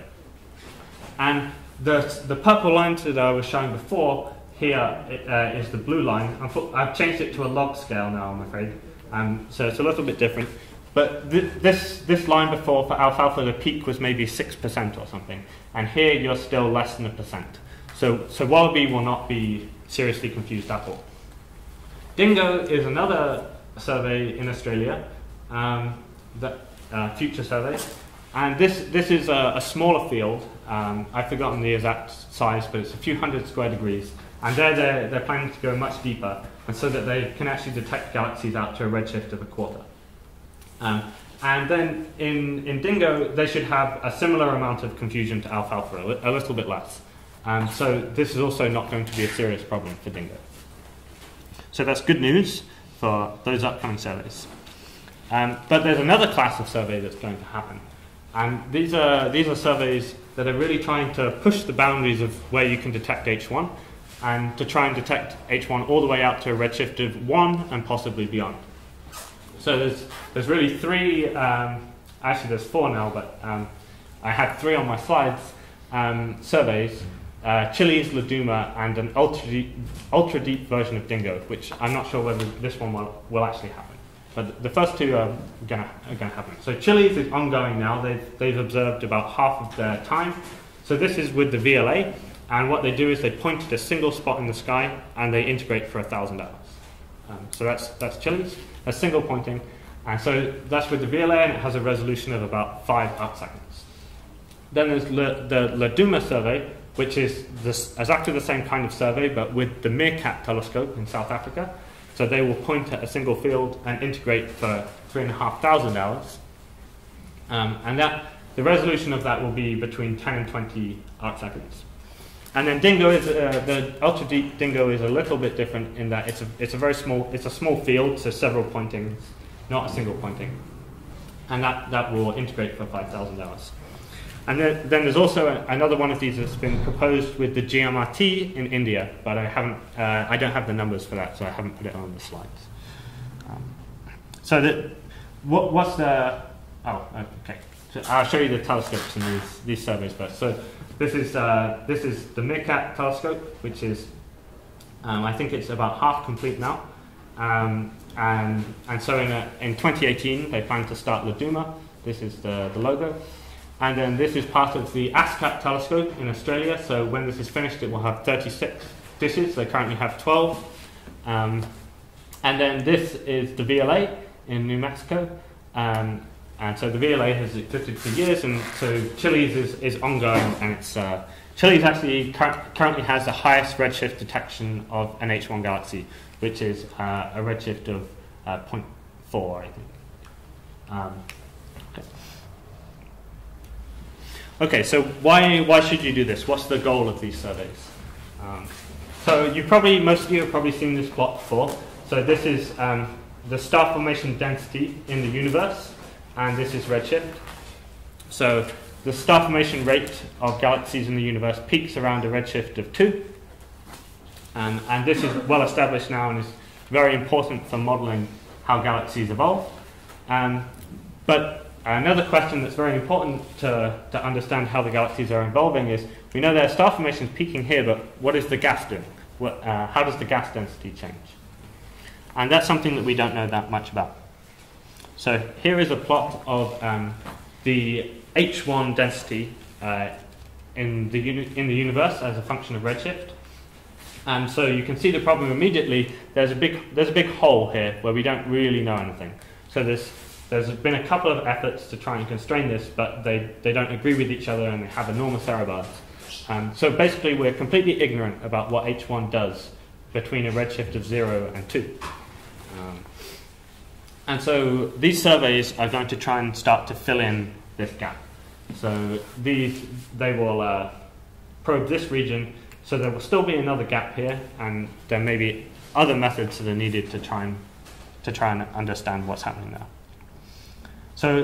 And the the purple lines that I was showing before here uh, is the blue line. I've changed it to a log scale now, I'm afraid. Um, so it's a little bit different. But th this this line before for alfalfa, the peak was maybe six percent or something, and here you're still less than a percent. So so wallaby will not be seriously confused at all. Dingo is another survey in Australia, um, that uh, future survey, and this this is a, a smaller field. Um, I've forgotten the exact size, but it's a few hundred square degrees, and there they're they're planning to go much deeper, and so that they can actually detect galaxies out to a redshift of a quarter. Um, and then in, in Dingo, they should have a similar amount of confusion to alfalfa, a, li a little bit less. Um, so this is also not going to be a serious problem for Dingo. So that's good news for those upcoming surveys. Um, but there's another class of survey that's going to happen. And these are, these are surveys that are really trying to push the boundaries of where you can detect H one, and to try and detect H one all the way out to a redshift of one and possibly beyond. So there's, there's really three, um, actually there's four now, but um, I had three on my slides, um, surveys, uh, Chiles, Laduma, and an ultra deep, ultra deep version of Dingo, which I'm not sure whether this one will, will actually happen. But the first two are going to happen. So Chiles is ongoing now. They've, they've observed about half of their time. So this is with the V L A, and what they do is they point at a single spot in the sky, and they integrate for a thousand hours. Um, so that's, that's Chiles. A single pointing, and so that's with the V L A, and it has a resolution of about five arc seconds. Then there's Le, the Laduma survey, which is this, exactly the same kind of survey, but with the Meerkat telescope in South Africa. So they will point at a single field and integrate for three and a half thousand hours, um, and that the resolution of that will be between ten and twenty arc seconds. And then Dingo is uh, the ultra deep Dingo is a little bit different in that it's a it's a very small it's a small field, so several pointings, not a single pointing, and that that will integrate for five thousand hours. And then, then there's also a, another one of these that's been proposed with the G M R T in India, but I haven't uh, I don't have the numbers for that, so I haven't put it on the slides. Um, so that what what's the oh okay so I'll show you the telescopes in these these surveys first. So. This is, uh, this is the Meerkat telescope, which is, um, I think it's about half complete now. Um, and, and so in, a, in twenty eighteen, they plan to start Laduma. This is the, the logo. And then this is part of the ASCAP telescope in Australia. So when this is finished, it will have thirty-six dishes. They currently have twelve. Um, and then this is the V L A in New Mexico. Um, And so the V L A has existed for years, and so Chiles is, is ongoing, and it's uh, Chiles actually cur currently has the highest redshift detection of an H one galaxy, which is uh, a redshift of uh, zero point four, I think. Um, okay. okay, so why why should you do this? What's the goal of these surveys? Um, so you probably most of you have probably seen this plot before. So this is um, the star formation density in the universe. And this is redshift. So the star formation rate of galaxies in the universe peaks around a redshift of two. Um, and this is well established now and is very important for modeling how galaxies evolve. Um, but another question that's very important to, to understand how the galaxies are evolving is, we know their star formation is peaking here, but what is the gas doing? What, uh, how does the gas density change? And that's something that we don't know that much about. So here is a plot of um, the H one density uh, in the uni in the universe as a function of redshift. And so you can see the problem immediately. There's a big there's a big hole here where we don't really know anything. So there's there's been a couple of efforts to try and constrain this, but they they don't agree with each other and they have enormous error bars. Um, so basically, we're completely ignorant about what H one does between a redshift of zero and two. Um, And so these surveys are going to try and start to fill in this gap. So these, they will uh, probe this region, so there will still be another gap here, and there may be other methods that are needed to try and, to try and understand what's happening there. So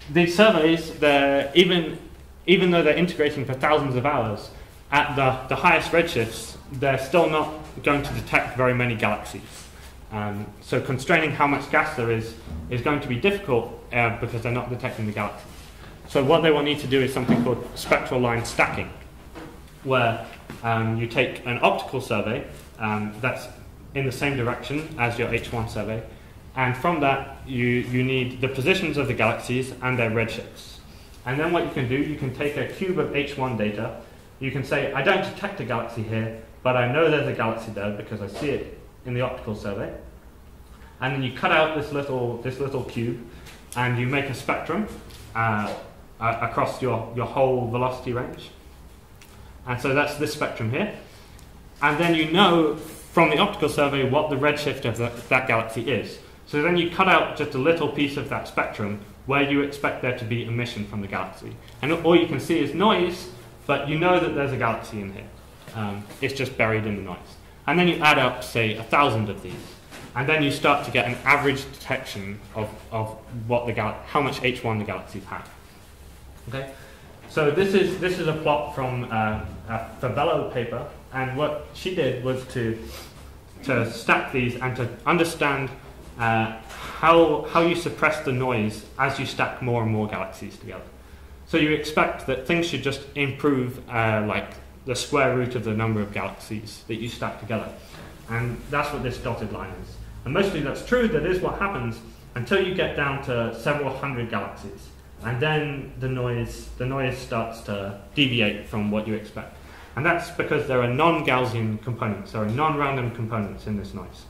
these surveys, they're even, even though they're integrating for thousands of hours, at the, the highest redshifts, they're still not going to detect very many galaxies. Um, so constraining how much gas there is is going to be difficult uh, because they're not detecting the galaxies. So what they will need to do is something called spectral line stacking, where um, you take an optical survey um, that's in the same direction as your H one survey, and from that you, you need the positions of the galaxies and their redshifts. And then what you can do, you can take a cube of H one data, you can say, I don't detect a galaxy here, but I know there's a galaxy there because I see it in the optical survey. And then you cut out this little, this little cube, and you make a spectrum uh, uh, across your, your whole velocity range. And so that's this spectrum here. And then you know from the optical survey what the redshift of the, that galaxy is. So then you cut out just a little piece of that spectrum where you expect there to be emission from the galaxy. And all you can see is noise, but you know that there's a galaxy in here. Um, it's just buried in the noise. And then you add up, say, a thousand of these. And then you start to get an average detection of, of what the gal how much H one the galaxies have. Okay? So this is, this is a plot from uh, a Fabello paper. And what she did was to, to stack these and to understand uh, how, how you suppress the noise as you stack more and more galaxies together. So you expect that things should just improve uh, like the square root of the number of galaxies that you stack together. And that's what this dotted line is. And mostly that's true, that is what happens until you get down to several hundred galaxies. And then the noise, the noise starts to deviate from what you expect. And that's because there are non-Gaussian components, there are non-random components in this noise.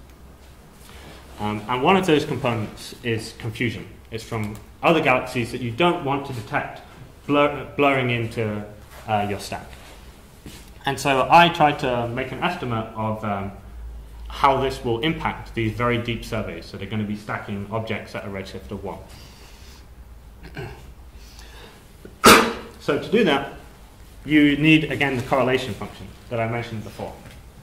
Um, and one of those components is confusion. It's from other galaxies that you don't want to detect blur blurring into uh, your stack. And so I tried to make an estimate of um, how this will impact these very deep surveys. So they're going to be stacking objects at a redshift of one. So to do that, you need, again, the correlation function that I mentioned before.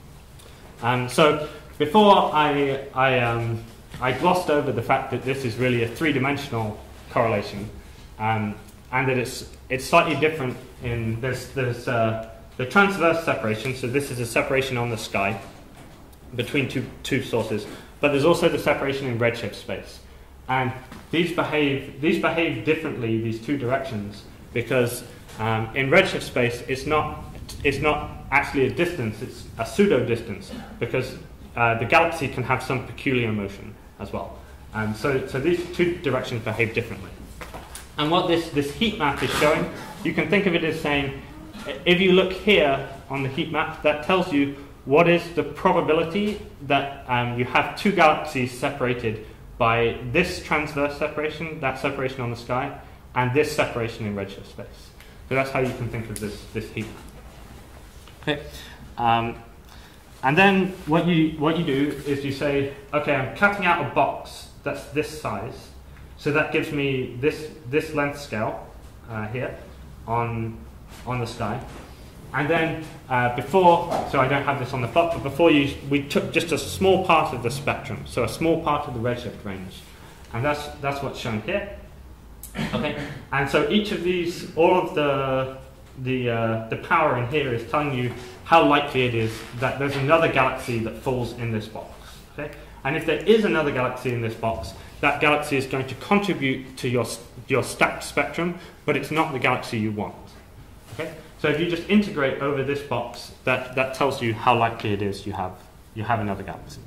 Um, so before I, I, um, I glossed over the fact that this is really a three-dimensional correlation, um, and that it's, it's slightly different in this, there's uh, the transverse separation, so this is a separation on the sky between two, two sources, but there's also the separation in redshift space. And these behave, these behave differently, these two directions, because um, in redshift space, it's not, it's not actually a distance, it's a pseudo distance, because uh, the galaxy can have some peculiar motion as well. And so, so these two directions behave differently. And what this, this heat map is showing, you can think of it as saying, if you look here on the heat map, that tells you what is the probability that um, you have two galaxies separated by this transverse separation, that separation on the sky, and this separation in redshift space. So that's how you can think of this, this heat map. Okay. Um, and then what you, what you do is you say, okay, I'm cutting out a box that's this size, so that gives me this, this length scale uh, here on, on the sky. And then uh, before, so I don't have this on the plot, but before you, we took just a small part of the spectrum, so a small part of the redshift range. And that's, that's what's shown here. Okay. And so each of these, all of the, the, uh, the power in here is telling you how likely it is that there's another galaxy that falls in this box. Okay. And if there is another galaxy in this box, that galaxy is going to contribute to your, your stacked spectrum, but it's not the galaxy you want. Okay? So if you just integrate over this box, that, that tells you how likely it is you have, you have another galaxy.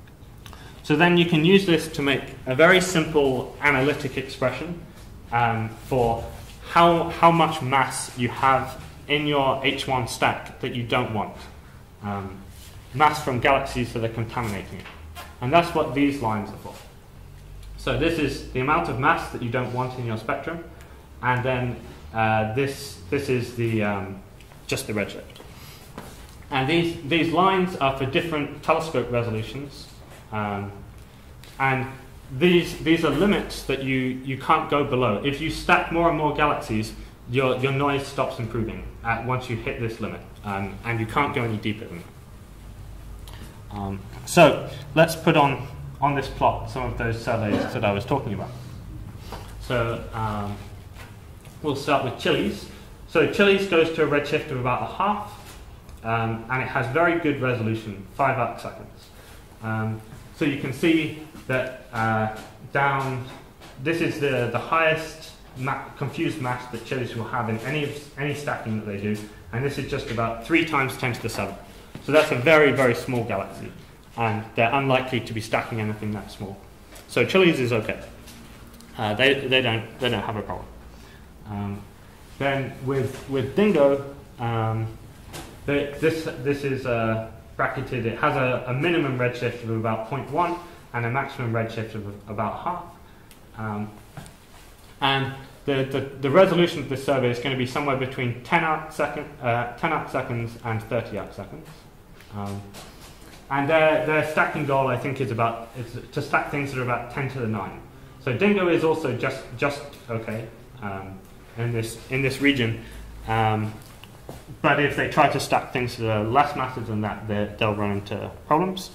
So then you can use this to make a very simple analytic expression um, for how, how much mass you have in your H one stack that you don't want. Um, mass from galaxies that are contaminating it. And that's what these lines are for. So this is the amount of mass that you don't want in your spectrum, and then uh, this this is the um, just the redshift. And these these lines are for different telescope resolutions, um, and these these are limits that you you can't go below. If you stack more and more galaxies, your your noise stops improving at once you hit this limit, um, and you can't go any deeper than that. Um, so let's put on on this plot some of those surveys that I was talking about. So um, we'll start with Chiles. So Chiles goes to a redshift of about a half, um, and it has very good resolution, five arc seconds. Um, so you can see that uh, down, this is the, the highest ma confused mass that Chiles will have in any, of, any stacking that they do, and this is just about three times ten to the seventh. So that's a very, very small galaxy, and they're unlikely to be stacking anything that small. So Chiles is okay. Uh, they, they, don't, they don't have a problem. Um, then with, with Dingo, um, they, this, this is uh, bracketed. It has a, a minimum redshift of about zero point one and a maximum redshift of about half. Um, and the, the, the resolution of this survey is going to be somewhere between ten arc, second, uh, ten arc seconds and thirty arc seconds. Um, and their, their stacking goal, I think, is about is to stack things that are about ten to the nine. So Dingo is also just just okay um, in this in this region, um, but if they try to stack things that are less massive than that, they'll run into problems.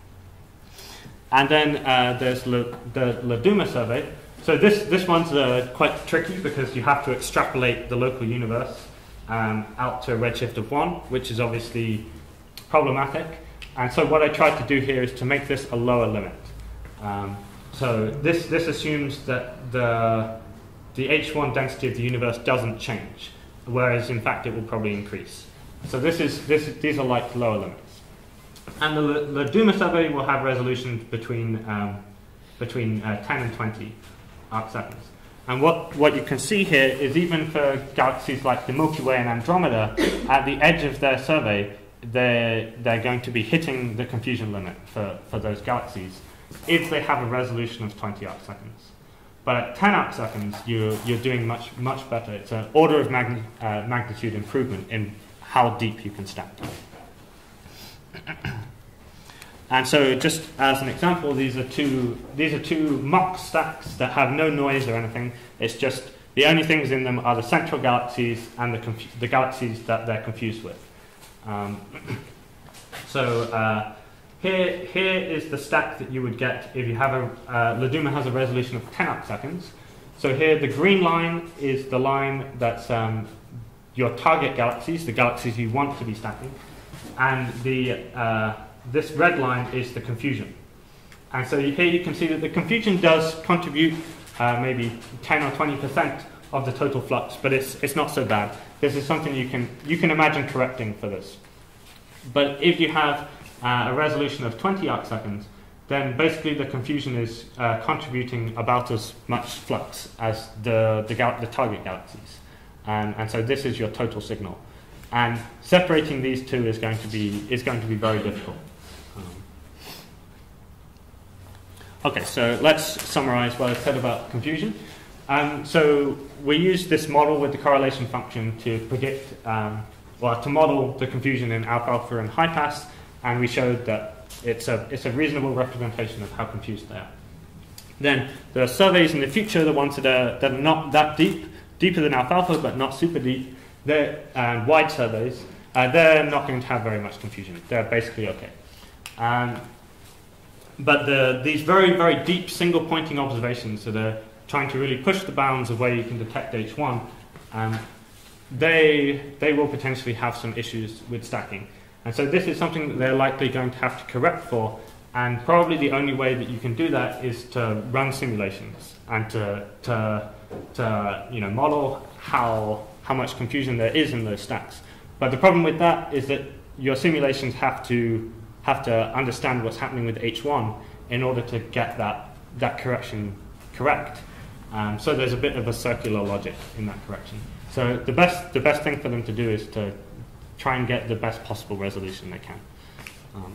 And then uh, there's Le, the Laduma survey. So this this one's uh, quite tricky because you have to extrapolate the local universe um, out to a redshift of one, which is obviously problematic. And so what I tried to do here is to make this a lower limit. Um, So this, this assumes that the, the H one density of the universe doesn't change, whereas in fact it will probably increase. So this is, this, these are like lower limits. And the Laduma survey will have resolutions between, um, between uh, ten and twenty arc seconds. And what, what you can see here is even for galaxies like the Milky Way and Andromeda, at the edge of their survey, they're, they're going to be hitting the confusion limit for, for those galaxies, if they have a resolution of twenty arc seconds. But at ten arc seconds, you're, you're doing much, much better. It's an order of magni uh, magnitude improvement in how deep you can stack. And so just as an example, these are two, these are two mock stacks that have no noise or anything. It's just the only things in them are the central galaxies and the, the galaxies that they're confused with. Um, so uh, Here, here is the stack that you would get if you have a, uh, Laduma has a resolution of ten arc seconds. So here the green line is the line that's um, your target galaxies, the galaxies you want to be stacking. And the, uh, this red line is the confusion. And so here you can see that the confusion does contribute uh, maybe ten or twenty percent of the total flux, but it's, it's not so bad. This is something you can, you can imagine correcting for this. But if you have Uh, a resolution of twenty arc seconds, then basically the confusion is uh, contributing about as much flux as the, the, gal the target galaxies. Um, and so this is your total signal. And separating these two is going to be, is going to be very difficult. Um, okay, so let's summarize what I said about confusion. Um, so we use this model with the correlation function to predict, um, well, to model the confusion in alfalfa and high pass. And we showed that it's a, it's a reasonable representation of how confused they are. Then the surveys in the future, the ones that are, that are not that deep, deeper than alfalfa but not super deep, they're uh, wide surveys, uh, they're not going to have very much confusion. They're basically okay. Um, but the, these very, very deep single pointing observations that are trying to really push the bounds of where you can detect H one, um, they, they will potentially have some issues with stacking. And so this is something that they're likely going to have to correct for, and probably the only way that you can do that is to run simulations and to, to, to you know, model how, how much confusion there is in those stacks. But the problem with that is that your simulations have to, have to understand what's happening with H one in order to get that, that correction correct. Um, so there's a bit of a circular logic in that correction. So the best, the best thing for them to do is to try and get the best possible resolution they can. Um,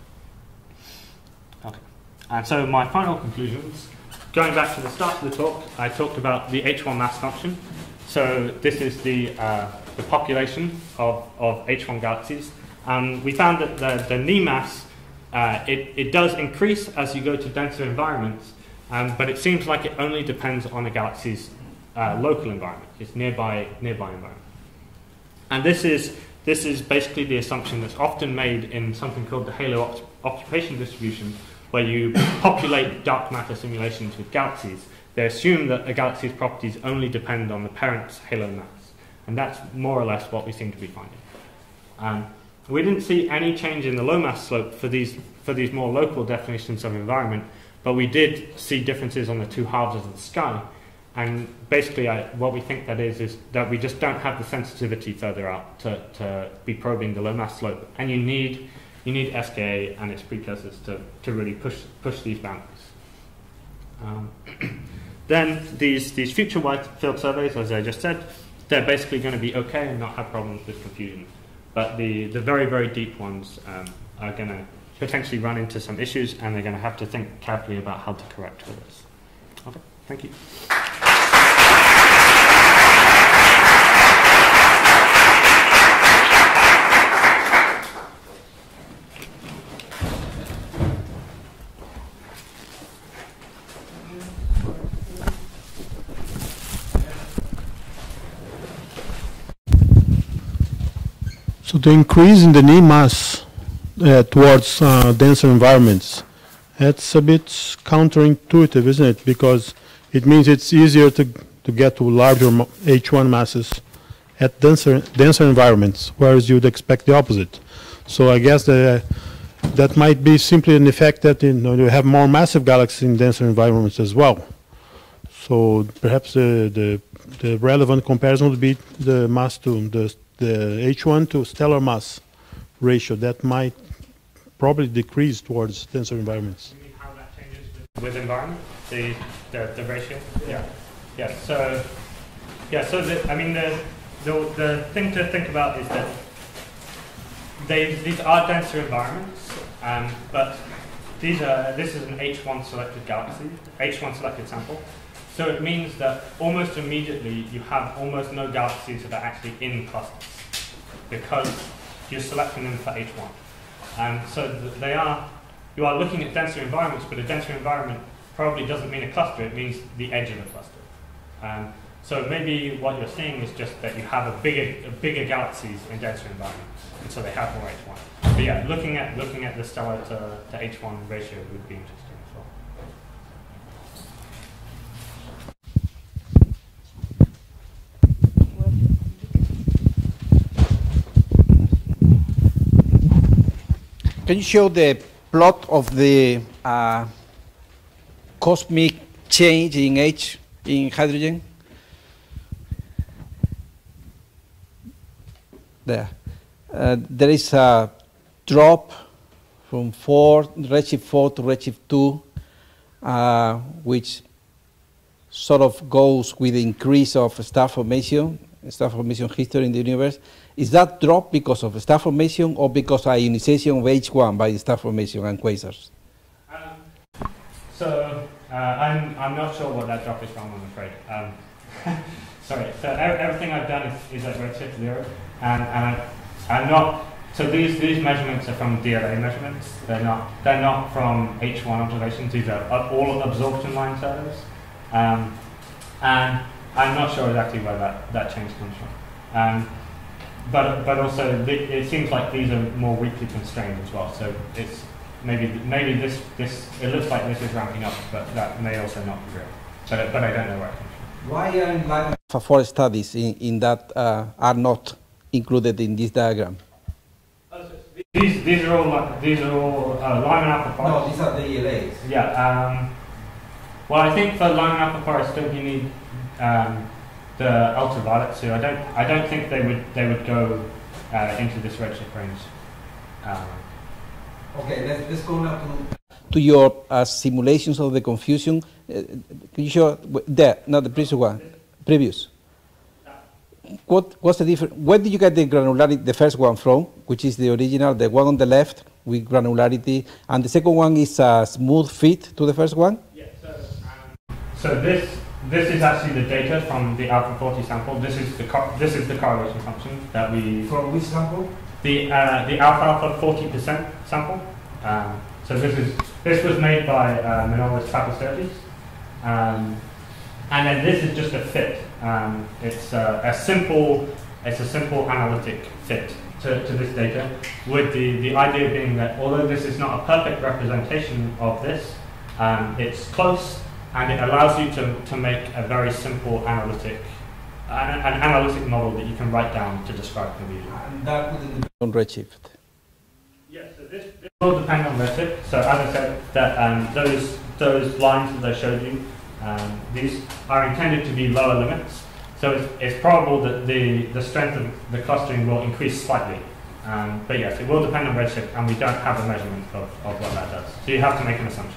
okay. And so my final conclusions, going back to the start of the talk, I talked about the H one mass function. So this is the, uh, the population of, of H one galaxies. And we found that the, the Ni mass, uh, it, it does increase as you go to denser environments, um, but it seems like it only depends on a galaxy's uh, local environment, its nearby, nearby environment. And this is This is basically the assumption that's often made in something called the halo occupation distribution, where you populate dark matter simulations with galaxies, they assume that a galaxy's properties only depend on the parent's halo mass. And that's more or less what we seem to be finding. Um, we didn't see any change in the low mass slope for these, for these more local definitions of environment, but we did see differences on the two halves of the sky. And basically I, what we think that is is that we just don't have the sensitivity further out to, to be probing the low mass slope. And you need, you need S K A and its precursors to, to really push, push these boundaries. Um, then these, these future wide field surveys, as I just said, they're basically going to be okay and not have problems with confusion. But the, the very, very deep ones um, are going to potentially run into some issues, and they're going to have to think carefully about how to correct for this. Okay, thank you. So the increase in the Ni mass uh, towards uh, denser environments, that's a bit counterintuitive, isn't it? Because it means it's easier to, to get to larger H one masses at denser, denser environments, whereas you'd expect the opposite. So I guess the, that might be simply an effect that you know, you have more massive galaxies in denser environments as well. So perhaps the, the, the relevant comparison would be the mass to the the H one to stellar mass ratio that might probably decrease towards denser environments. You mean how that changes with, with environment, the, the the ratio? Yeah, yeah. So yeah, so the, I mean the, the the thing to think about is that they these are denser environments, um, but these are this is an H one selected galaxy, H one selected sample. So it means that almost immediately you have almost no galaxies that are actually in clusters because you're selecting them for H one. And so they are, you are looking at denser environments, but a denser environment probably doesn't mean a cluster, it means the edge of a cluster. Um, so maybe what you're seeing is just that you have a bigger, a bigger galaxies in denser environments, and so they have more H one. But yeah, looking at, looking at the stellar to, to H one ratio would be interesting. Can you show the plot of the uh, cosmic change in H in hydrogen? There. Uh, there is a drop from four, redshift four to redshift two, uh, which sort of goes with the increase of star formation, star formation history in the universe. Is that drop because of star formation or because of ionization of H one by star formation and quasars? Um, so uh, I'm, I'm not sure what that drop is from, I'm afraid. Um, sorry, so everything I've done is, is at redshift zero, and, and I, I'm not, so these, these measurements are from D L A measurements, they're not, they're not from H one observations, these are all absorption line surveys, um, and I'm not sure exactly where that, that change comes from. Um, But but also it seems like these are more weakly constrained as well. So it's maybe maybe this this it looks like this is ramping up, but that may also not be real. But but I don't know where it comes from. Why are environment Four studies in, in that uh, are not included in this diagram. These these are all these are all uh, Lyman alpha No, forest. these are the E L As. Yeah. Um, well, I think for Lyman alpha forest, don't you need um, the ultraviolet? So I don't I don't think they would they would go uh, into this redshift range. Um, Okay, let's, let's go now to To your uh, simulations of the confusion, uh, can you show there, not the previous one, previous. What what's the difference? Where did you get the granularity, the first one from, which is the original, the one on the left with granularity, and the second one is a smooth fit to the first one? Yeah, so, um, so this this is actually the data from the alpha forty sample. This is the co this is the correlation function that we from which sample? the uh, the alpha alpha forty percent sample. Um, so this is this was made by uh, Manolis Papastergis, um, and then this is just a fit. Um, it's uh, a simple it's a simple analytic fit to, to this data, with the the idea being that although this is not a perfect representation of this, um, it's close. and it allows you to, to make a very simple analytic, an, an analytic model that you can write down to describe confusion. And that would depend on Redshift. Yes, so this, this will depend on Redshift. So as I said, that um, those those lines that I showed you, um, these are intended to be lower limits. So it's, it's probable that the, the strength of the clustering will increase slightly. Um, but yes, it will depend on Redshift, and we don't have a measurement of, of what that does. So you have to make an assumption.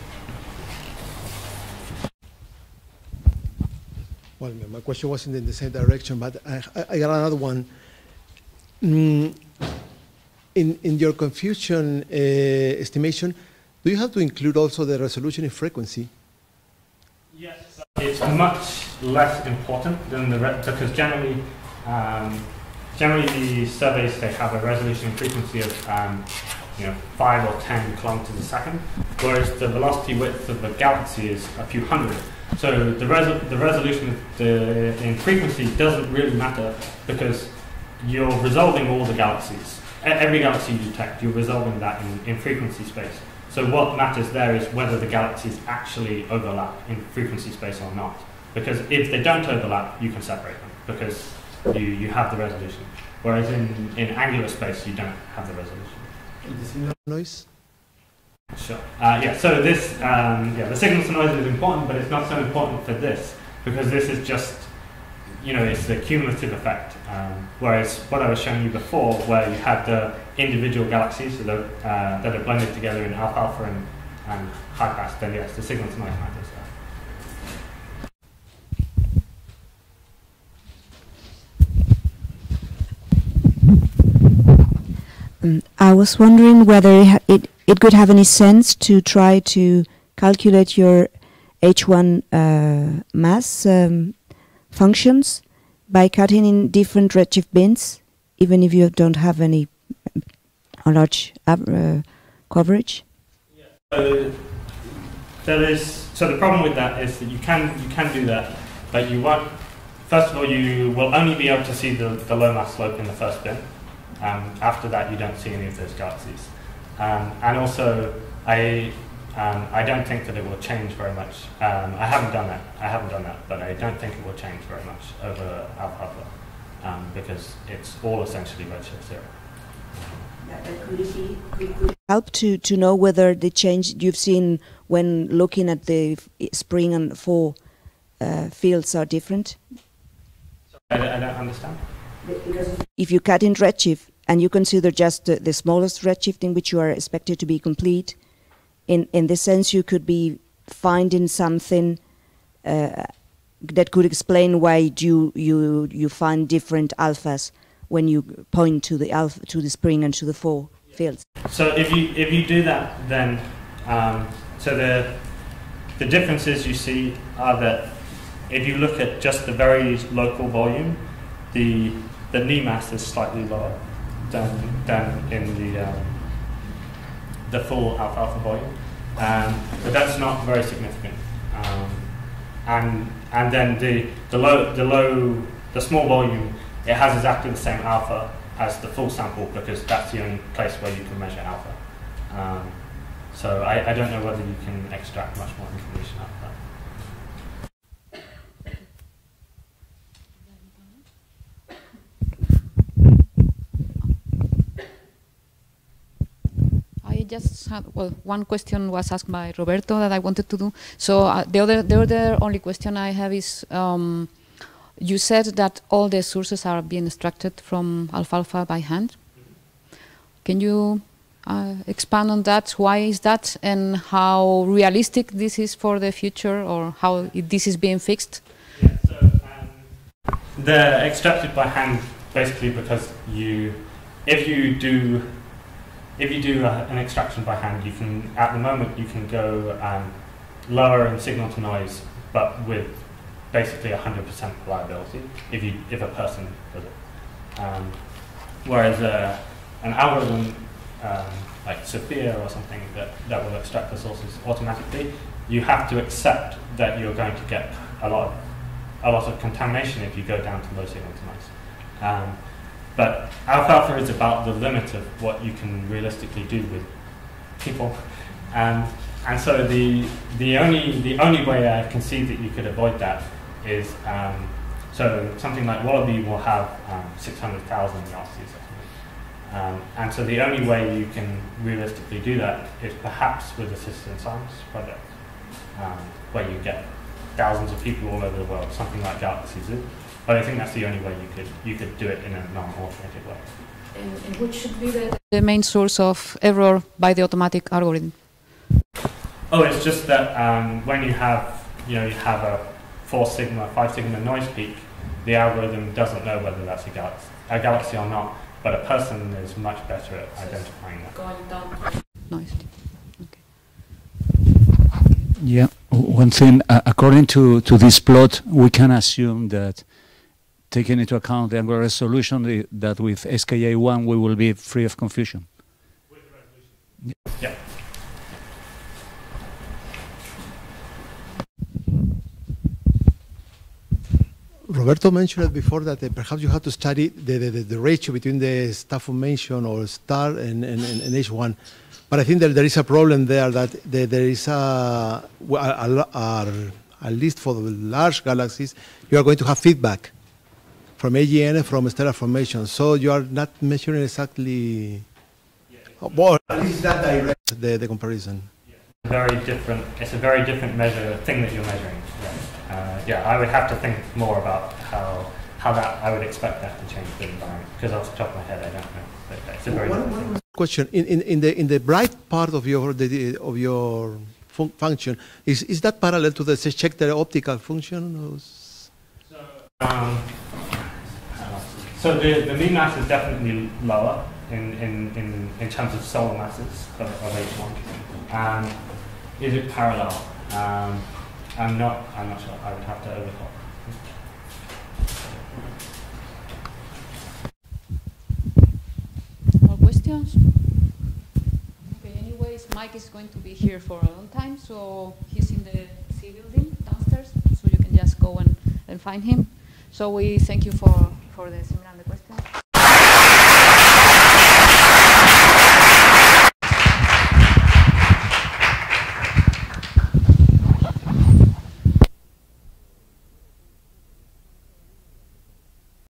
Well, my question wasn't in the same direction, but I, I got another one. Mm, in, in your confusion uh, estimation, do you have to include also the resolution and frequency? Yes. It's much less important than the re because generally, um, generally the surveys, they have a resolution and frequency of um, you know five or ten kilometers a second, whereas the velocity width of the galaxy is a few hundred. So the, resol the resolution of the in frequency doesn't really matter because you're resolving all the galaxies. E every galaxy you detect, you're resolving that in, in frequency space. So what matters there is whether the galaxies actually overlap in frequency space or not. Because if they don't overlap, you can separate them because you, you have the resolution. Whereas in, in angular space, you don't have the resolution. Noise? Sure. Uh, yeah, so this, um, yeah, the signal to noise is important, but it's not so important for this because this is just, you know, it's the cumulative effect. Um, whereas what I was showing you before, where you had the individual galaxies so that, uh, that are blended together in alfalfa and, and high pass, then yes, the signal to noise matters there. Um, I was wondering whether it, ha it, it could have any sense to try to calculate your H one uh, mass um, functions by cutting in different redshift bins, even if you don't have any a large uh, coverage? Yeah. So there is. So the problem with that is that you can you can do that, but you won't. First of all, you will only be able to see the, the low mass slope in the first bin. Um, after that, you don't see any of those galaxies. Um, and also, I um, I don't think that it will change very much. Um, I haven't done that. I haven't done that, but I don't think it will change very much over alfalfa um, because it's all essentially redshift zero. Could it be, could, could Help to, to know whether the change you've seen when looking at the spring and fall uh, fields are different? I, I don't understand. because If you cut in redshift and you consider just the, the smallest redshift in which you are expected to be complete, in, in this sense you could be finding something uh, that could explain why you, you, you find different alphas when you point to the alpha, to the spring and to the fall fields. So if you if you do that, then um, so the the differences you see are that if you look at just the very local volume, the the knee mass is slightly lower than than in the um, the full alfalfa volume, um, but that's not very significant. Um, and and then the the low the low the small volume, it has exactly the same alpha as the full sample because that's the only place where you can measure alpha. Um, so I, I don't know whether you can extract much more information out of that. I just had, well, one question was asked by Roberto that I wanted to do. So uh, the other, the other only question I have is, um, you said that all the sources are being extracted from alfalfa by hand. Can you uh, expand on that? Why is that, and how realistic this is for the future, or how it, this is being fixed? Yeah, so um, they're extracted by hand basically because you, if you do, if you do uh, an extraction by hand, you can, at the moment, you can go um, lower in signal to noise, but with basically one hundred percent reliability if you if a person does it. Um, whereas uh, an algorithm um, like Sophia or something that, that will extract the sources automatically, you have to accept that you're going to get a lot of, a lot of contamination if you go down to low signal to noise. Um, but alfalfa is about the limit of what you can realistically do with people. Um, and so the the only the only way I can see that you could avoid that is um, so something like Wallaby will have um, six hundred thousand Yahtzees. Um, and so the only way you can realistically do that is perhaps with a citizen science project, um, where you get thousands of people all over the world, something like Galaxies is. But I think that's the only way you could you could do it in a non-automated way. And, and which should be the, the main source of error by the automatic algorithm? Oh, it's just that um, when you have you know you have a four sigma, five sigma noise peak, the algorithm doesn't know whether that's a galaxy, a galaxy or not. But a person is much better at identifying that. Going down noise. Okay. Yeah, one thing, uh, according to, to this plot, we can assume that, taking into account the angular resolution, the, that with S K A one we will be free of confusion. With resolution? Yeah. yeah. Roberto mentioned before that uh, perhaps you have to study the, the, the ratio between the star formation or star and, and, and H one. But I think that there is a problem there that there, there is a, a, a, a, at least for the large galaxies, you are going to have feedback from A G N and from stellar formation. So you are not measuring exactly, yeah, well, at least that direct the, the comparison. Yeah. Very different, it's a very different measure, thing that you're measuring. Yeah. Uh, yeah, I would have to think more about how how that I would expect that to change the environment, because off the top of my head I don't know. But it's a very one, one question in, in in the in the bright part of your the, of your fun function is is that parallel to the Schechter optical function? Or so um, so the the mean mass is definitely lower in in in, in terms of solar masses of, of H one. Um, is it parallel? Um, I'm not. I'm not sure. I would have to overclock. More questions? Okay. Anyways, Mike is going to be here for a long time, so he's in the C building downstairs, so you can just go and, and find him. So we thank you for for the seminar.